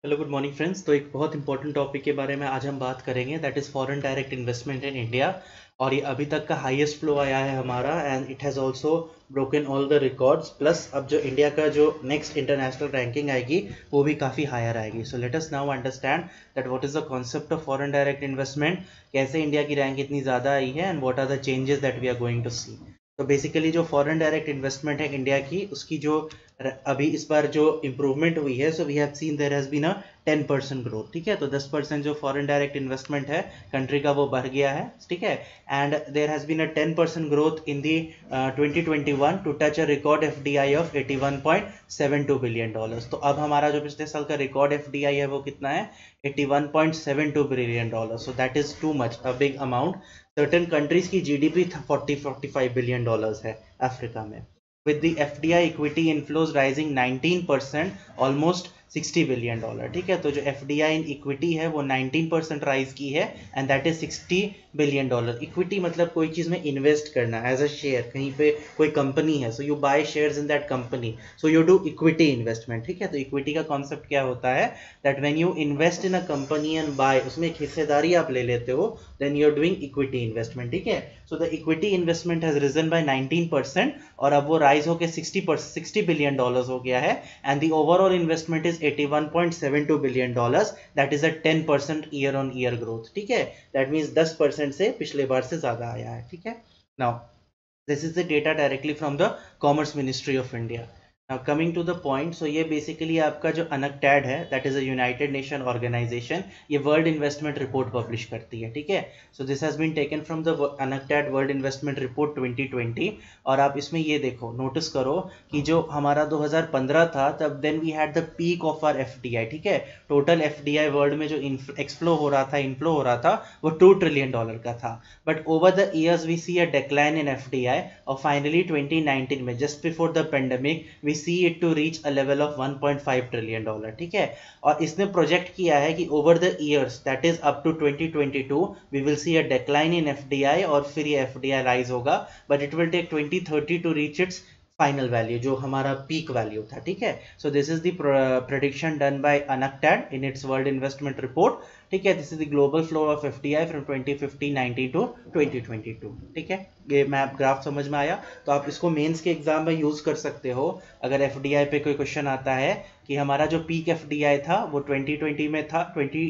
Hello good morning friends. तो एक बहुत इंपॉर्टेंट टॉपिक के बारे में आज हम बात करेंगे, that is foreign direct investment in India. और ये अभी तक का हाईएस्ट फ्लो आया है हमारा, and it has also broken all the records. Plus अब जो इंडिया का जो नेक्स्ट इंटरनेशनल रैंकिंग आएगी वो भी काफ़ी हायर आएगी। So let us now understand that what is the concept of foreign direct investment, कैसे इंडिया की रैंक इतनी ज़्यादा आई है, and what are the changes that we are going to see. तो बेसिकली जो फॉरेन डायरेक्ट इन्वेस्टमेंट है India की, उसकी जो अभी इस बार जो इम्प्रूवमेंट हुई है, so we have seen there has been a 10% growth. ठीक है, तो 10% जो फॉरेन डायरेक्ट इन्वेस्टमेंट है कंट्री का वो बढ़ गया है। ठीक है, and there has been a 10% growth in the 2021 to touch a record FDI of $81.72 billion. तो अब हमारा जो पिछले साल का रिकॉर्ड एफडीआई है वो कितना है, $81.72 billion. So that is too much, a big amount. Certain countries की जीडीपी 40-45 बिलियन डॉलर्स है अफ्रीका में, with the FDI equity inflows rising 19%, almost $60 billion. ठीक है, तो जो FDI इन इक्विटी है वो 19% राइज की है, and that is $60 billion. Equity मतलब कोई चीज में इन्वेस्ट करना एज अ शेयर, कहीं पे कोई कंपनी है, so you buy shares in that company, so you do equity investment. ठीक है, तो इक्विटी का कॉन्सेप्ट क्या होता है, that when you invest in a company and buy, उसमें एक हिस्सेदारी आप ले लेते हो, then you are doing equity investment. ठीक है, so the equity investment has risen by 19%, और अब वो राइज होकर $60 बिलियन हो गया है, and the overall investment is $81.72 billion. That is a 10% year on year growth. ठीक है, दैट मीन्स 10% से पिछले बार से ज्यादा आया है। ठीक है, now this is the data directly from the commerce ministry of India. Now coming to the point, so ये बेसिकली आपका जो UNCTAD है, that is a United Nation organisation, ये वर्ल्ड इन्वेस्टमेंट रिपोर्ट पब्लिश करती है। ठीक है, so this has been taken from the UNCTAD world investment report 2020। और आप इसमें ये देखो, नोटिस करो कि जो हमारा 2015 था, तब then we had the peak of our FDI. ठीक है, टोटल एफडीआई वर्ल्ड में जो एक्सफ्लो हो रहा था, इनफ्लो हो रहा था, वो $2 ट्रिलियन का था। But over the years we see a decline in FDI, और फाइनली 2019 में, just before the pandemic, we see it to reach a level of $1.5 trillion. ठीक है, और इसने प्रोजेक्ट किया है कि over the years, that is up to 2022, we will see a decline in FDI, और फिर ये एफडीआई राइज होगा, but it will take 2030 to reach its final value, जो हमारा पीक वैल्यू था। ठीक है, so this is the prediction done by UNCTAD in its world investment report. ठीक है, this is the global flow of FDI from 2015-19 to 2022। ठीक है, ये मैप ग्राफ समझ में आया, तो आप इसको मेंस के एग्जाम में यूज कर सकते हो। अगर एफडीआई पे कोई क्वेश्चन आता है कि हमारा जो पीक एफडीआई था वो 2020 में था,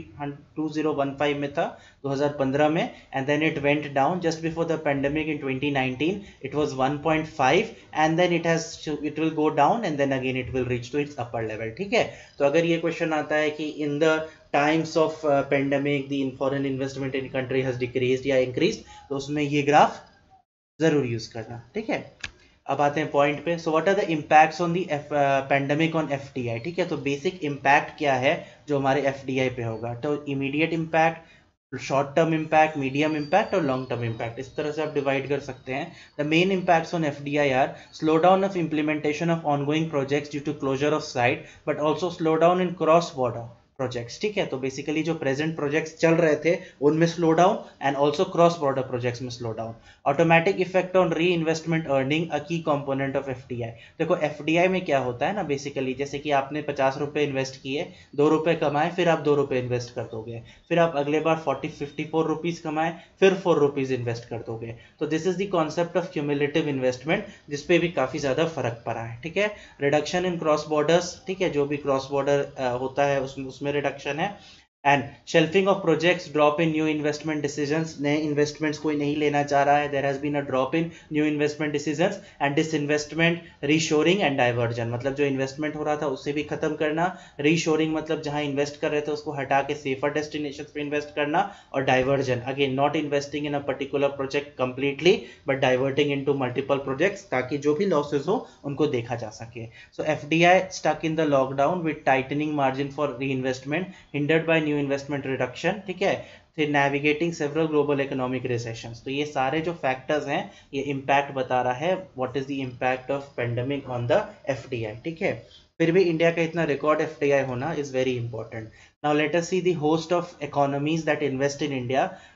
2015 में था, 2015 में, and then it went down just before the pandemic in 2019, it was 1.5, and then it will go down, and then again it will reach to its upper level. ठीक है, तो अगर ये क्वेश्चन आता है कि in the times of pandemic the foreign investment in country has decreased या increased, तो उसमें ये ग्राफ जरूर यूज करना। ठीक है, अब आते हैं पॉइंट पे। So what are the impacts on the pandemic on FDI. ठीक है, तो बेसिक इम्पैक्ट क्या है जो हमारे एफडीआई पे होगा, तो immediate impact, short term impact, medium impact और लॉन्ग टर्म इम्पैक्ट, इस तरह से आप डिवाइड कर सकते हैं। The main impacts on FDI are slow down of implementation of ongoing projects due to closure of site, but also slow down in cross border projects. ठीक है, तो बेसिकली जो प्रेजेंट प्रोजेक्ट्स चल रहे थे उनमें slow down, and also cross border projects में slow down. Automatic effect on re investment earning, a key component of FDI. देखो एफडीआई में क्या होता है ना, बेसिकली जैसे कि आपने 50 रुपए इन्वेस्ट किए, 2 रुपए कमाए, फिर आप 2 रुपए इन्वेस्ट कर दोगे, फिर आप अगले बार 54 रुपीज कमाए, फिर 4 रुपीज इन्वेस्ट कर दोगे। तो this is the concept of cumulative investment, जिसपे भी काफी ज्यादा फर्क पड़ा है। ठीक है, रिडक्शन इन क्रॉस बॉर्डर्स, ठीक है, जो भी क्रॉस बॉर्डर होता है उसमें रिडक्शन है, and shelving of projects, drop in new investment decisions, नए इन्वेस्टमेंट्स कोई नहीं लेना चाह रहा है, there has been a drop in new investment decisions, and disinvestment, reshoring and diversion, मतलब जो इन्वेस्टमेंट हो रहा था उससे भी खत्म करना, रीशोरिंग मतलब जहां इन्वेस्ट कर रहे थे उसको हटा के सेफर डेस्टिनेशन पे इन्वेस्ट करना, और diversion again not investing in a particular project completely, but diverting into multiple projects, ताकि जो भी लॉसेस हो उनको देखा जा सके। सो FDI stuck in the lockdown with tightening margin for re investment, hindered by new investment reduction. ठीक है, फिर navigating several global economic recessions. तो ये सारे जो फैक्टर्स हैं, ये इम्पैक्ट बता रहा है what is the impact of pandemic on the FDI. ठीक है, फिर भी इंडिया का इतना रिकॉर्ड एफडीआई होना is very important. Now let us see the host of economies that invest in India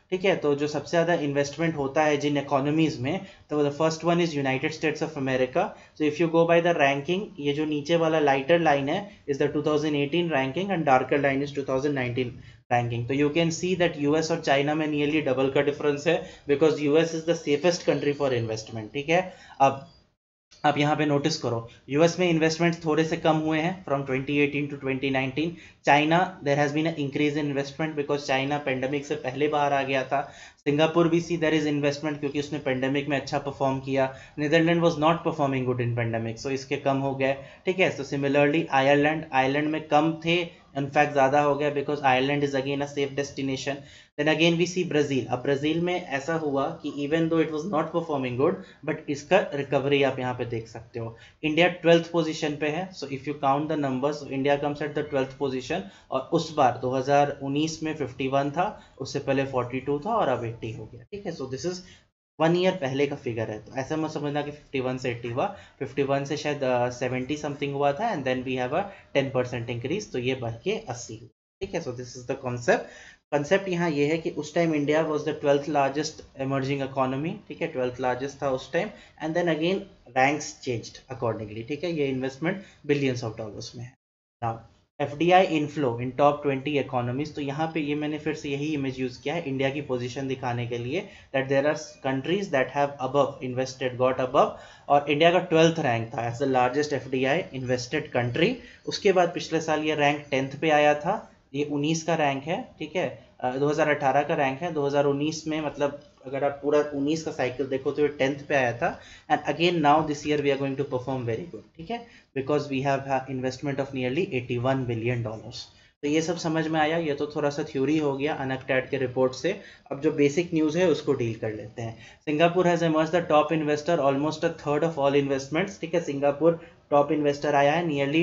ठीक है। तो जो सबसे ज़्यादा इन्वेस्टमेंट होता है जिन इकोनॉमीज में, तो the first one is United States of America. So if you go by the ranking, ये जो नीचे वाला लाइटर लाइन है is the 2018 ranking and darker line is 2019 ranking. तो you can see that US और China में nearly double का difference है, because US is the safest country for investment. ठीक है। अब आप यहाँ पे नोटिस करो, यूएस में इन्वेस्टमेंट थोड़े से कम हुए हैं from 2018 to 2019। China, there has been a increase in investment because China pandemic से पहले बाहर आ गया था। सिंगापुर भी सी देयर इज इन्वेस्टमेंट क्योंकि उसने पेंडेमिक में अच्छा परफॉर्म किया। Netherland was not performing good in pandemic, सो इसके कम हो गए। ठीक है। तो सिमिलरली आयरलैंड में कम थे, इनफैक्ट ज़्यादा हो गया because Ireland is again a safe destination. Then again we see Brazil. अब ब्राज़ील में ऐसा हुआ कि even though it was not performing good, but इसका रिकवरी आप यहाँ पे देख सकते हो। इंडिया 12th पोजीशन पे है। So if you count the numbers, India comes at the 12th position. और उस बार 2019 में 51 था, उससे पहले 42 था और अब 80 हो गया। ठीक है। सो दिस इज 1 ईयर पहले का फिगर है। तो ऐसा मत समझना कि 51 से 80 हुआ, 51 से शायद 70 समथिंग हुआ था and then we have a 10% increase, तो ये बढ़ के 80 हुआ। ठीक है। So this is the concept यहाँ ये है कि उस time India was the 12th largest emerging economy. ठीक है। 12th लार्जेस्ट था उस time and then again ranks changed accordingly. ठीक है। ये इन्वेस्टमेंट बिलियंस ऑफ डॉलर्स में है। Now FDI inflow in top 20 economies. तो यहाँ पे ये मैंने फिर से यही इमेज यूज किया है इंडिया की पोजीशन दिखाने के लिए, that there are countries that have above invested, got above, और इंडिया का 12th रैंक था as the largest FDI invested country. उसके बाद पिछले साल ये रैंक 10th पे आया था, ये 19 का रैंक है। ठीक है। 2018 का रैंक है। 2019 में मतलब अगर आप पूरा 19 का साइकिल देखो तो ये 10th पे आया था and again now this year we are going to perform very good. ठीक है। Because we have investment of nearly $81 billion. तो ये सब समझ में आया। ये तो थोड़ा सा थ्योरी हो गया अनअक्टैड के रिपोर्ट से। अब जो बेसिक न्यूज़ है उसको डील कर लेते हैं। Singapore has emerge the top investor, almost a third of all investments. ठीक है। सिंगापुर टॉप इन्वेस्टर आया है, नियरली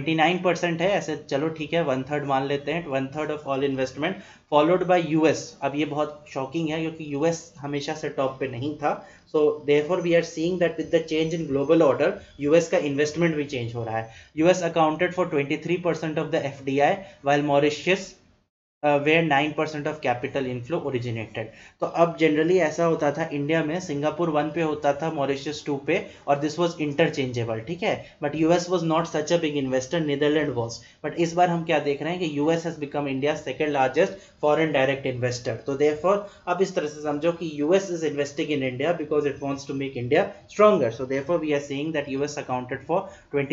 29% है, ऐसे चलो ठीक है 1/3 मान लेते हैं, 1/3 of all investment, followed by US. अब ये बहुत शॉकिंग है क्योंकि यूएस हमेशा से टॉप पे नहीं था। So therefore we are seeing that with the change in global order US का इन्वेस्टमेंट भी चेंज हो रहा है। US accounted for 23% of the FDI while Mauritius where 9% of capital inflow originated. तो अब जनरली ऐसा होता था इंडिया में, सिंगापुर 1 पे होता था, मॉरिशस 2 पे, और दिस वाज इंटरचेंजेबल। ठीक है। But US was not such a big investor, Netherland was. बट इस बार हम क्या देख रहे हैं कि US has become India second largest foreign direct investor. तो देयरफॉर अब इस तरह से समझो कि US is investing in India because it wants to make India stronger. So therefore we are saying that US accounted for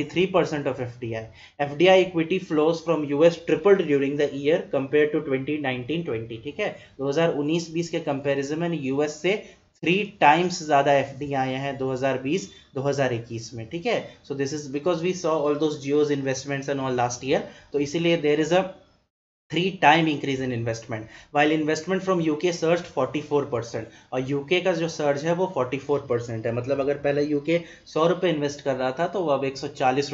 23% of FDI। FDI equity flows from US tripled during the year compare to 2019-20। ठीक है। 2019-20 के comparison में US से 3 times ज्यादा FDI आए हैं 2020-2021 में। ठीक है। So this is because we saw all those Jio's investments and all last year, तो इसीलिए there is a 3 time increase in investment. While investment from UK surge 44%, और यूके का जो सर्ज है वो 44% है। मतलब अगर पहले यूके 100 रुपये इन्वेस्ट कर रहा था तो वो अब 144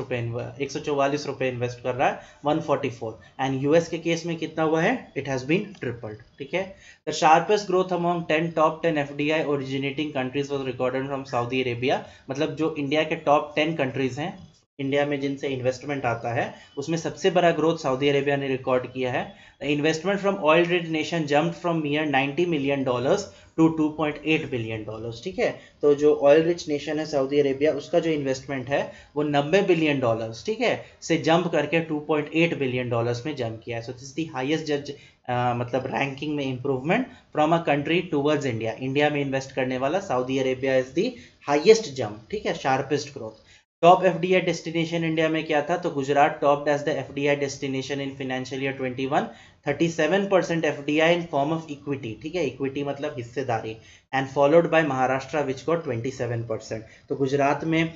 रुपये इन्वेस्ट कर रहा है, 144। एंड यूएस के केस में कितना हुआ है? It has been tripled. ठीक है। The sharpest growth among top 10 FDI originating countries was recorded from Saudi Arabia. मतलब जो इंडिया के टॉप 10 कंट्रीज हैं इंडिया में जिनसे इन्वेस्टमेंट आता है, उसमें सबसे बड़ा ग्रोथ सऊदी अरेबिया ने रिकॉर्ड किया है। Investment from oil rich nation jumped from mere $90 million to $2.8 billion. ठीक है। तो जो ऑयल रिच नेशन है सऊदी अरेबिया, उसका जो इन्वेस्टमेंट है वो $90 बिलियन, ठीक है, से जंप करके $2.8 बिलियन में जंप किया है। सो दिस द हाईएस्ट मतलब रैंकिंग में improvement from a country towards India. India में इन्वेस्ट करने वाला Saudi Arabia is the highest jump. ठीक है। Sharpest growth. Top FDI destination India में क्या था? तो Gujarat topped as the FDI destination in financial year 21, 37% FDI in form of equity. ठीक है। इक्विटी मतलब हिस्सेदारी। And followed by Maharashtra which got 27%। तो गुजरात में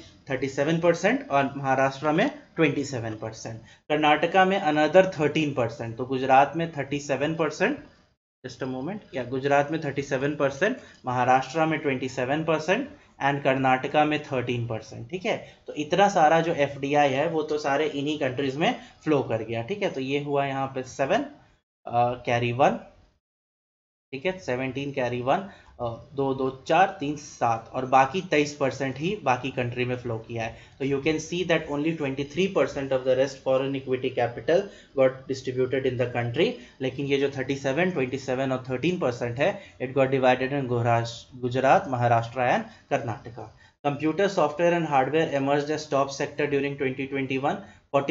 37% और महाराष्ट्र में 27%। कर्नाटका में अनदर 13%। तो गुजरात में 37%, जस्ट अ मोमेंट, या गुजरात में 37%, महाराष्ट्र में 27% एंड कर्नाटका में 13%। ठीक है। तो इतना सारा जो FDI है वो तो सारे इन्हीं कंट्रीज में फ्लो कर गया। ठीक है। तो ये हुआ यहाँ पे 7 कैरी 1। ठीक है, 17 कैरी 1, 2 2 4 3 7, और बाकी 23% ही बाकी कंट्री में फ्लो किया है। तो you can see that only 23% of the rest foreign equity capital got distributed in the country, लेकिन ये जो 37, 27 और 13% है, it got divided in Gujarat, Maharashtra and Karnataka. Computer software and hardware emerged as top sector during 2021,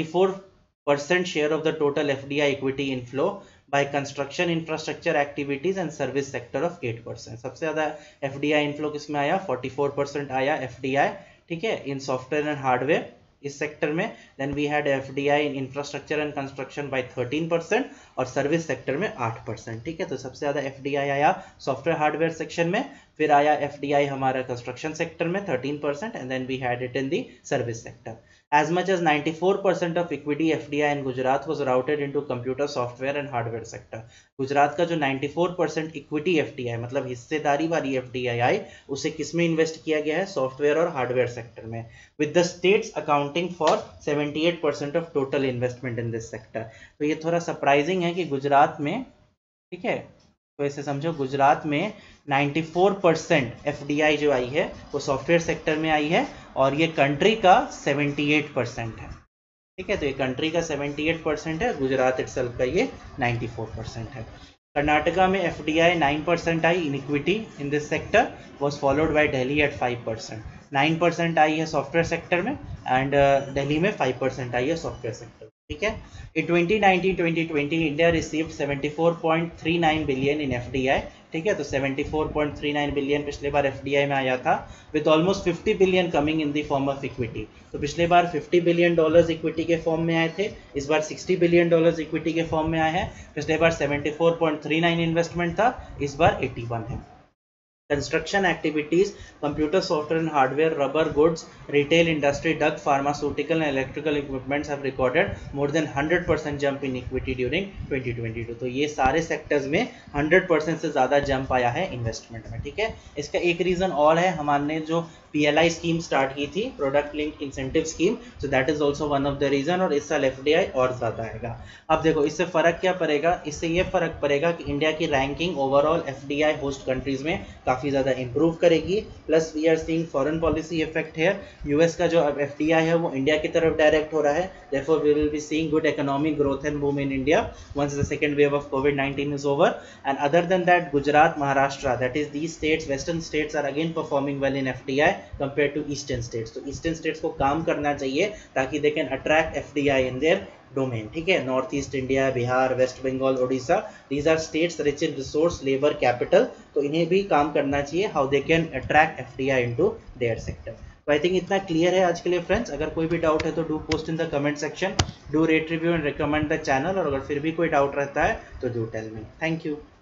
44% share of the total FDI equity inflow by construction infrastructure activities and service sector of 8%। सबसे ज़्यादा FDI inflow किस में आया? 44% आया FDI, ठीक है, in software and hardware इस sector में। Then we had FDI in infrastructure and construction by 13% और सर्विस सेक्टर में 8%, ठीक है। तो सबसे ज़्यादा FDI आया सॉफ्टवेयर हार्डवेयर सेक्शन में, फिर आया FDI हमारा कंस्ट्रक्शन सेक्टर में 13%, and then we had it in the service sector. As much as 94% of equity FDI in Gujarat was routed into computer software and hardware sector। Gujarat का जो 94% equity FDI मतलब हिस्सेदारी वाली FDI आई, उसे किस में इन्वेस्ट किया गया है? सॉफ्टवेयर और हार्डवेयर सेक्टर में, with the states accounting for 78% of total investment in this sector. तो ये थोड़ा सरप्राइजिंग है कि गुजरात में, ठीक है, तो ऐसे समझो गुजरात में 94% FDI जो आई है वो सॉफ्टवेयर सेक्टर में आई है, और ये कंट्री का 78% है, ठीक है। तो ये कंट्री का 78% है, गुजरात इटसेल्फ का ये 94% है। कर्नाटका में FDI 9% आई in equity in this sector, was followed by Delhi at 5%। 9% आई है सॉफ्टवेयर सेक्टर में, एंड दिल्ली में 5% आई है सॉफ्टवेयर सेक्टर, ठीक है। In 2019-2020 India received 74.39 billion in FDI, ठीक है। तो 74.39 बिलियन पिछले बार FDI में आया था, with almost 50 billion coming in the form of equity. तो पिछले बार $50 बिलियन इक्विटी के फॉर्म में आए थे, इस बार $60 बिलियन इक्विटी के फॉर्म में आए हैं। पिछले बार 74.39 इन्वेस्टमेंट था, इस बार 81 है। Construction activities, computer software and hardware, rubber goods, retail industry, drug, pharmaceutical and electrical equipments have recorded more than 100% jump in equity during 2022। तो ये सारे सेक्टर्स में 100% से ज़्यादा जंप आया है इन्वेस्टमेंट में, ठीक है। इसका एक रीज़न और है, हमारे जो PLI स्कीम स्टार्ट की थी, product link incentive scheme, so that is also one of the reason, और इस साल FDI और ज़्यादा आएगा। अब देखो इससे फ़र्क क्या पड़ेगा? इससे ये फ़र्क पड़ेगा कि इंडिया की ranking overall FDI host countries में काफ़ी ज़्यादा इंप्रूव करेगी, plus we are seeing foreign policy effect here. US का जो अब FDI है वो इंडिया की तरफ डायरेक्ट हो रहा है, therefore we will be seeing good economic growth and boom in India once the second wave of COVID-19 is over। And other than that, Gujarat, Maharashtra, that is these states, western states are again performing well in FDI compared to eastern states। तो eastern states को काम करना चाहिए ताकि they can attract FDI in their domain, ठीक है। North east India, Bihar, West Bengal, Odisha, these are states rich in resource, labor, capital, तो इन्हें भी काम करना चाहिए how they can attract FDI into their sector। तो आई थिंक इतना क्लियर है आज के लिए फ्रेंड्स। अगर कोई भी डाउट है तो do post in the comment section, do rate, review and recommend the channel, और अगर फिर भी कोई डाउट रहता है तो do tell me. Thank you.